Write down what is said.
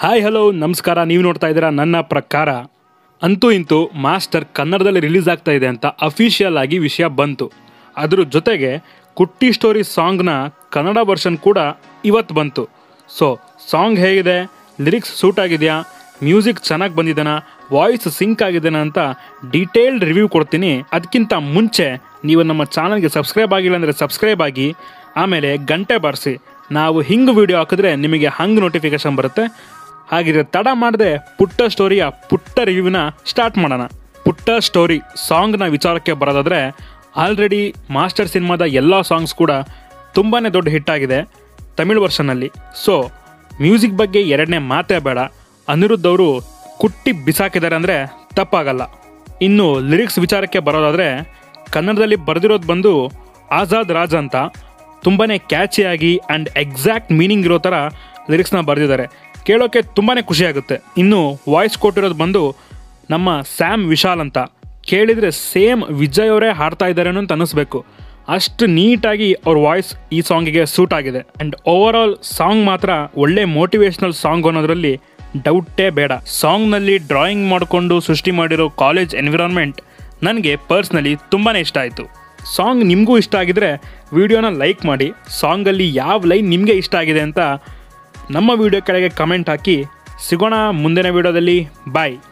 Hi hello ನಮಸ್ಕಾರ. ನೀವು ನೋಡ್ತಾ ಇದ್ದೀರಾ ನನ್ನ ಪ್ರಕಾರ. ಅಂತೂ ಇಂತೂ ಮಾಸ್ಟರ್ ಕನ್ನಡದಲ್ಲಿ ರಿಲೀಸ್ ಆಗ್ತಾ ಇದೆ ಅಂತ ಅಫಿಷಿಯಲ್ ಆಗಿ ವಿಷಯ ಬಂತು. ಅದ್ರ ಜೊತೆಗೆ ಕುಟ್ಟಿ ಸ್ಟೋರಿ ಸಾಂಗ್ನ ಕನ್ನಡ ವರ್ಷನ್ ಕೂಡ ಇವತ್ತು ಬಂತು. ಸೊ ಸಾಂಗ್ ಹೇಗಿದೆ, ಲಿರಿಕ್ಸ್ ಸೂಟ್ ಆಗಿದೆಯಾ, ಮ್ಯೂಸಿಕ್ ಚೆನ್ನಾಗಿ ಬಂದಿದ್ದಾನಾ, ವಾಯ್ಸ್ ಸಿಂಕ್ ಆಗಿದ್ದಾನಾ ಅಂತ ಡೀಟೇಲ್ಡ್ ರಿವ್ಯೂ ಕೊಡ್ತೀನಿ. ಅದಕ್ಕಿಂತ ಮುಂಚೆ ನೀವು ನಮ್ಮ ಚಾನಲ್ಗೆ ಸಬ್ಸ್ಕ್ರೈಬ್ ಆಗಿಲ್ಲ ಅಂದರೆ ಸಬ್ಸ್ಕ್ರೈಬ್ ಆಗಿ, ಆಮೇಲೆ ಗಂಟೆ ಬಾರಿಸಿ. ನಾವು ಹಿಂಗೆ ವಿಡಿಯೋ ಹಾಕಿದ್ರೆ ನಿಮಗೆ ಹಂಗೆ ನೋಟಿಫಿಕೇಶನ್ ಬರುತ್ತೆ. ಹಾಗಿದ್ರೆ ತಡ ಮಾಡದೆ ಪುಟ್ಟ ಸ್ಟೋರಿಯ ಪುಟ್ಟ ರಿವ್ಯೂನ ಸ್ಟಾರ್ಟ್ ಮಾಡೋಣ. ಪುಟ್ಟ ಸ್ಟೋರಿ ಸಾಂಗ್ನ ವಿಚಾರಕ್ಕೆ ಬರೋದಾದರೆ, ಆಲ್ರೆಡಿ ಮಾಸ್ಟರ್ ಸಿನಿಮಾದ ಎಲ್ಲ ಸಾಂಗ್ಸ್ ಕೂಡ ತುಂಬಾ ದೊಡ್ಡ ಹಿಟ್ ಆಗಿದೆ ತಮಿಳ್ ವರ್ಷನಲ್ಲಿ. ಸೊ ಮ್ಯೂಸಿಕ್ ಬಗ್ಗೆ ಎರಡನೇ ಮಾತೇ ಬೇಡ. ಅನಿರುದ್ಧ್ ಅವರು ಕುಟ್ಟಿ ಬಿಸಾಕಿದ್ದಾರೆ ಅಂದರೆ ತಪ್ಪಾಗಲ್ಲ. ಇನ್ನು ಲಿರಿಕ್ಸ್ ವಿಚಾರಕ್ಕೆ ಬರೋದಾದರೆ, ಕನ್ನಡದಲ್ಲಿ ಬರೆದಿರೋದು ಬಂದು ಆಜಾದ್ ರಾಜ್ ಅಂತ. ತುಂಬಾ ಕ್ಯಾಚಿಯಾಗಿ ಆ್ಯಂಡ್ ಎಕ್ಸಾಕ್ಟ್ ಮೀನಿಂಗ್ ಇರೋ ಥರ ಲಿರಿಕ್ಸ್ನ ಬರೆದಿದ್ದಾರೆ. ಕೇಳೋಕ್ಕೆ ತುಂಬಾ ಖುಷಿಯಾಗುತ್ತೆ. ಇನ್ನು ವಾಯ್ಸ್ ಕೊಟ್ಟಿರೋದು ಬಂದು ನಮ್ಮ ಸ್ಯಾಮ್ ವಿಶಾಲ್ ಅಂತ. ಕೇಳಿದರೆ ಸೇಮ್ ವಿಜಯ್ ಅವರೇ ಹಾಡ್ತಾ ಇದ್ದಾರೆ ಅಂತ ಅನ್ನಿಸ್ಬೇಕು. ಅಷ್ಟು ನೀಟಾಗಿ ಅವ್ರ ವಾಯ್ಸ್ ಈ ಸಾಂಗಿಗೆ ಸೂಟ್ ಆಗಿದೆ. ಆ್ಯಂಡ್ ಓವರ್ ಆಲ್ ಸಾಂಗ್ ಮಾತ್ರ ಒಳ್ಳೆ ಮೋಟಿವೇಶ್ನಲ್ ಸಾಂಗ್ ಅನ್ನೋದ್ರಲ್ಲಿ ಡೌಟೇ ಬೇಡ. ಸಾಂಗ್ನಲ್ಲಿ ಡ್ರಾಯಿಂಗ್ ಮಾಡಿಕೊಂಡು ಸೃಷ್ಟಿ ಮಾಡಿರೋ ಕಾಲೇಜ್ ಎನ್ವಿರಾನ್ಮೆಂಟ್ ನನಗೆ ಪರ್ಸ್ನಲಿ ತುಂಬಾ ಇಷ್ಟ ಆಯಿತು. ಸಾಂಗ್ ನಿಮಗೂ ಇಷ್ಟ ಆಗಿದ್ರೆ ವಿಡಿಯೋನ ಲೈಕ್ ಮಾಡಿ. ಸಾಂಗಲ್ಲಿ ಯಾವ ಲೈನ್ ನಿಮಗೆ ಇಷ್ಟ ಆಗಿದೆ ಅಂತ ನಮ್ಮ ವಿಡಿಯೋ ಕೆಳಗೆ ಕಮೆಂಟ್ ಹಾಕಿ. ಸಿಗೋಣ ಮುಂದಿನ ವಿಡಿಯೋದಲ್ಲಿ. ಬಾಯ್.